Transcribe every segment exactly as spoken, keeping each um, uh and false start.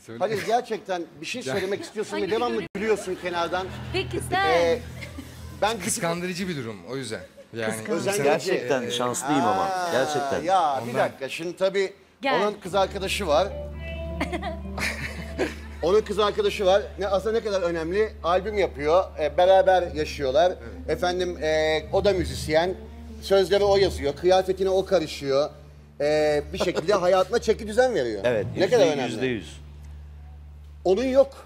Söyle. Halil gerçekten bir şey söylemek istiyorsun ve devamlı gülüyorsun kenardan. Peki sen? Ee, ben Kıskandırıcı bir durum o yüzden. Yani Özen Gerçekten Ee, şanslıyım ama. Aa, Gerçekten. Ya bir Ondan. dakika şimdi tabii Gel. onun kız arkadaşı var. Onun kız arkadaşı var. Ne, aslında ne kadar önemli. Albüm yapıyor. e, beraber yaşıyorlar. Efendim e, o da müzisyen. Sözleri o yazıyor. Kıyafetine o karışıyor. E, bir şekilde hayatına çeki düzen veriyor. Evet. Ne yüzde, kadar önemli. Yüzde yüz. Onun yok.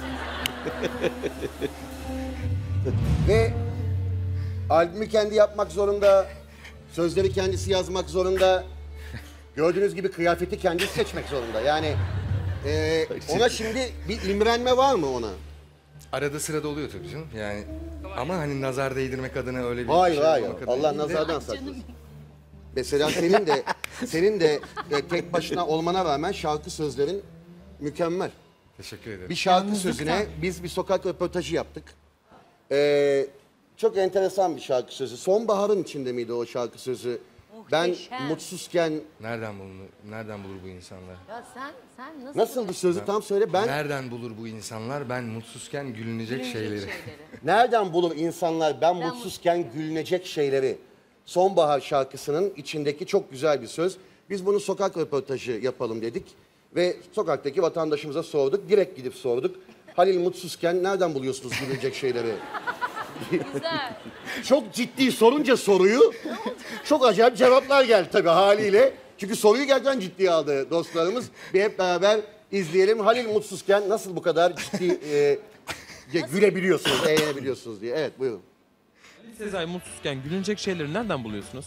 Ve albümü kendi yapmak zorunda. Sözleri kendisi yazmak zorunda. Gördüğünüz gibi kıyafeti kendisi seçmek zorunda. Yani e, ona şimdi bir imrenme var mı ona? arada sırada oluyor tabii canım. Yani ama hani nazar değdirmek adına öyle bir Hayır şey hayır. olmak adına Allah değil de- nazardan saklasın. Mesela senin de senin de e, tek başına olmana rağmen şarkı sözlerin mükemmel. Teşekkür ederim. Bir şarkı sözüne biz bir sokak röportajı yaptık. Ee, çok enteresan bir şarkı sözü. Sonbaharın içinde miydi o şarkı sözü? Ben Muhteşem. mutsuzken Nereden bulunur? Nereden bulur bu insanlar? Ya sen, sen nasıl? nasıl bir sözü tam söyle. Ben Nereden bulur bu insanlar? Ben mutsuzken gülünecek Gülünecek şeyleri. şeyleri. nereden bulur insanlar ben Ben mutsuzken gülünecek şeyleri? Sonbahar şarkısının içindeki çok güzel bir söz. Biz bunu sokak röportajı yapalım dedik. Ve sokaktaki vatandaşımıza sorduk. Direkt gidip sorduk. Halil mutsuzken nereden buluyorsunuz gülünecek şeyleri? Güzel. Çok ciddi sorunca soruyu çok acayip cevaplar geldi tabii haliyle. Çünkü soruyu gerçekten ciddiye aldı dostlarımız. Bir hep beraber izleyelim. Halil mutsuzken nasıl bu kadar ciddi e, gülebiliyorsunuz, eğlenebiliyorsunuz diye. Evet buyurun. Sezai mutsuzken gülünecek şeyleri nereden buluyorsunuz?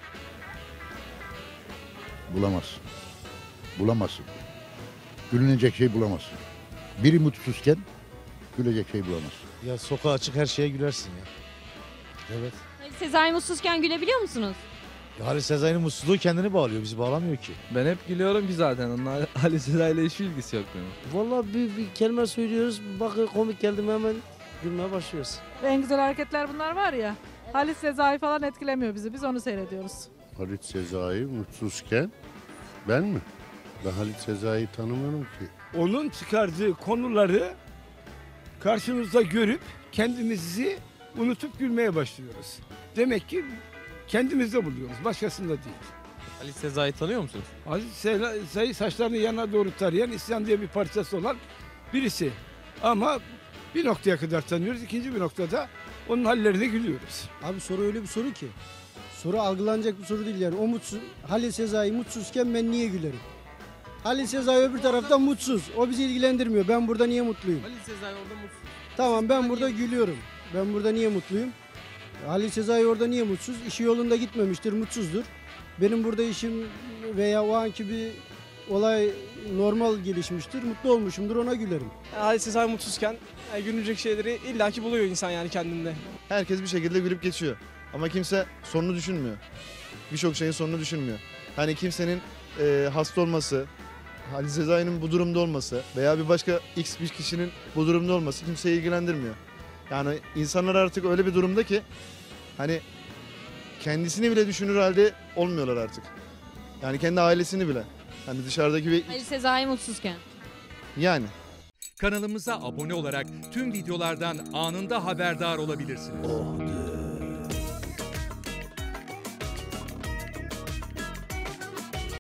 Bulamazsın. Bulamazsın. Gülünecek şey bulamazsın. Biri mutsuzken gülecek şey bulamazsın. Ya sokağa çık her şeye gülersin ya. Evet. Halil Sezai mutsuzken gülebiliyor musunuz? Ya Halil Sezai'nin mutsuzluğu kendini bağlıyor. Bizi bağlamıyor ki. Ben hep gülüyorum ki zaten. Onun Halil Sezai ile hiçbir ilgisi yok benim. Vallahi bir, bir kelime söylüyoruz. Bakın komik geldi mi hemen gülmeye başlıyoruz. En güzel hareketler bunlar var ya. Halis Sezai falan etkilemiyor bizi. Biz onu seyrediyoruz. Halit Sezai mutsuzken ben mi? Ben Halit Sezai'yi tanımıyorum ki. Onun çıkardığı konuları karşımızda görüp kendimizi unutup gülmeye başlıyoruz. Demek ki kendimizde buluyoruz, başkasında değil. Ali Sezai tanıyor musunuz? Aziz Sezai saçlarını yana doğru tarayan İsyan diye bir parçası olan birisi. Ama bir noktaya kadar tanıyoruz, ikinci bir noktada onun hallerine gülüyoruz. Abi soru öyle bir soru ki. Soru algılanacak bir soru değil yani. O mutsuz, Halil Sezai mutsuzken ben niye gülerim? Halil Sezai öbür taraftan mutsuz. O bizi ilgilendirmiyor. Ben burada niye mutluyum? Ali Sezai orada mutsuz. Tamam ben burada gülüyorum. Ben burada niye mutluyum? Halil Sezai orada niye mutsuz? İşi yolunda gitmemiştir, mutsuzdur. Benim burada işim veya o anki bir olay normal gelişmiştir. Mutlu olmuşumdur, ona gülerim. Halil Sezai mutsuzken yani gülünecek şeyleri illaki buluyor insan yani kendinde. Herkes bir şekilde gülüp geçiyor. Ama kimse sonunu düşünmüyor. Birçok şeyin sonunu düşünmüyor. Hani kimsenin e, hasta olması, Halil Sezai'nin bu durumda olması veya bir başka X bir kişinin bu durumda olması kimseyi ilgilendirmiyor. Yani insanlar artık öyle bir durumda ki hani kendisini bile düşünür halde olmuyorlar artık. Yani kendi ailesini bile. Hani dışarıdaki bir... Halil Sezai mutsuzken. Yani. Kanalımıza abone olarak tüm videolardan anında haberdar olabilirsiniz.